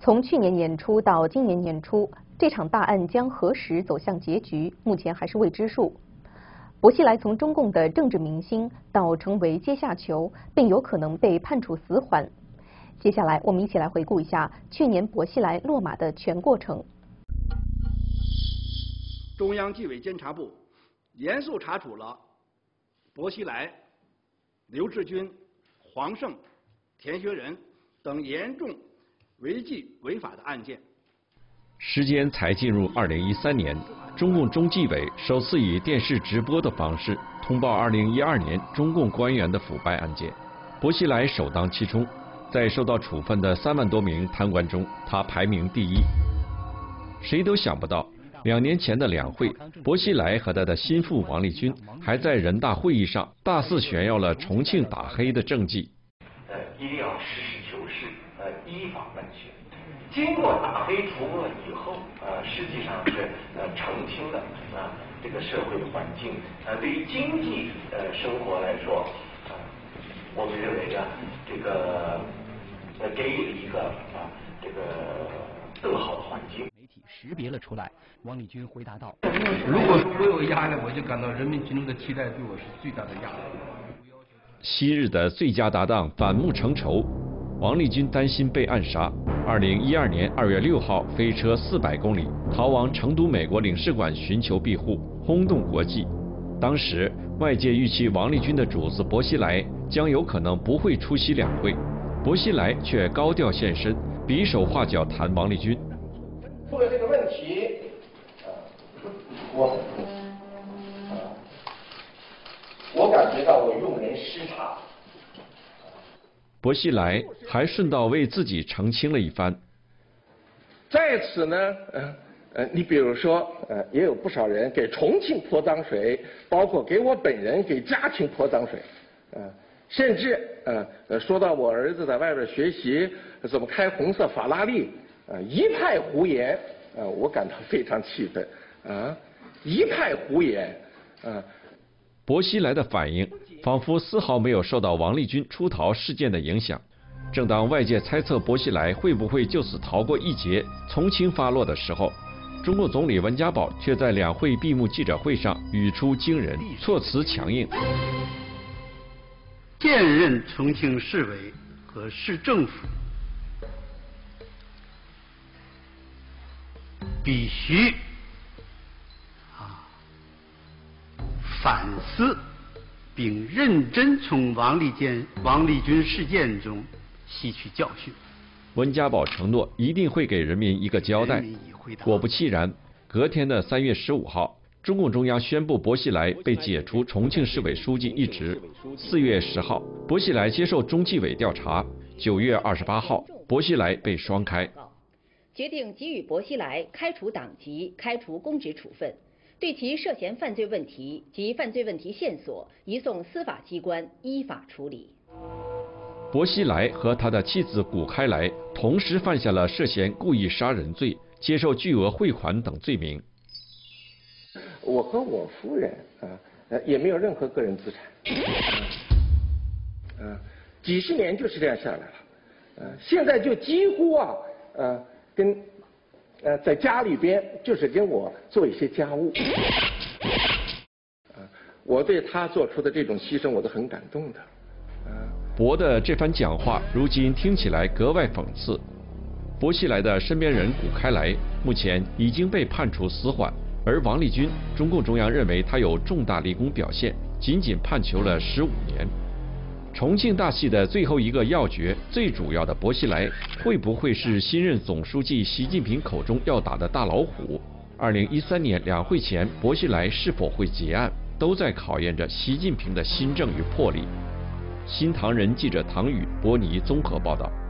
从去年年初到今年年初，这场大案将何时走向结局，目前还是未知数。薄熙来从中共的政治明星到成为阶下囚，并有可能被判处死缓。接下来，我们一起来回顾一下去年薄熙来落马的全过程。 中央纪委监察部严肃查处了薄熙来、刘志军、黄胜、田学仁等严重违纪违法的案件。 时间才进入2013年，中共中纪委首次以电视直播的方式通报2012年中共官员的腐败案件。薄熙来首当其冲，在受到处分的3万多名贪官中，他排名第一。谁都想不到，2年前的两会，薄熙来和他的心腹王立军还在人大会议上大肆炫耀了重庆打黑的政绩。 一定要实事求是，依法办学。经过打黑除恶以后，实际上是澄清了这个社会的环境。对于经济生活来说，我们认为这个给予了一个这个更好的环境。 媒体识别了出来，王立军回答道：“ 如果说我有压力，我就感到人民群众的期待对我是最大的压力。” 昔日的最佳搭档反目成仇，王立军担心被暗杀。2012年2月6号，飞车400公里逃往成都美国领事馆寻求庇护，轰动国际。当时外界预期王立军的主子薄熙来将有可能不会出席两会，薄熙来却高调现身，比手画脚谈王立军。 出了这个问题，我感觉到我用人失察。 薄熙来还顺道为自己澄清了一番。 在此呢，你比如说，也有不少人给重庆泼脏水，包括给我本人、给家庭泼脏水，甚至说到我儿子在外边学习怎么开红色法拉利，一派胡言，我感到非常气愤，一派胡言， 薄熙来的反应仿佛丝毫没有受到王立军出逃事件的影响。正当外界猜测薄熙来会不会就此逃过一劫，从轻发落的时候，中共总理温家宝却在两会闭幕记者会上语出惊人，措辞强硬。 现任重庆市委和市政府必须反思并认真从王立军事件中吸取教训。 温家宝承诺一定会给人民一个交代。果不其然，隔天的3月15号，中共中央宣布薄熙来被解除重庆市委书记一职。4月10号，薄熙来接受中纪委调查。9月28号，薄熙来被双开。 决定给予薄熙来开除党籍、开除公职处分，对其涉嫌犯罪问题及犯罪问题线索移送司法机关依法处理。 薄熙来和他的妻子谷开来同时犯下了涉嫌故意杀人罪、接受巨额汇款等罪名。 我和我夫人也没有任何个人资产，几十年就是这样下来了，现在就几乎跟在家里边就是跟我做一些家务，我对他做出的这种牺牲我都很感动的。 薄的这番讲话如今听起来格外讽刺。薄熙来的身边人谷开来目前已经被判处死缓，而王立军，中共中央认为他有重大立功表现，仅仅判囚了15年。重庆大戏的最后一个要诀，最主要的薄熙来会不会是新任总书记习近平口中要打的大老虎？2013年两会前，薄熙来是否会结案，都在考验着习近平的新政与魄力。新唐人记者唐宇、伯尼综合报道。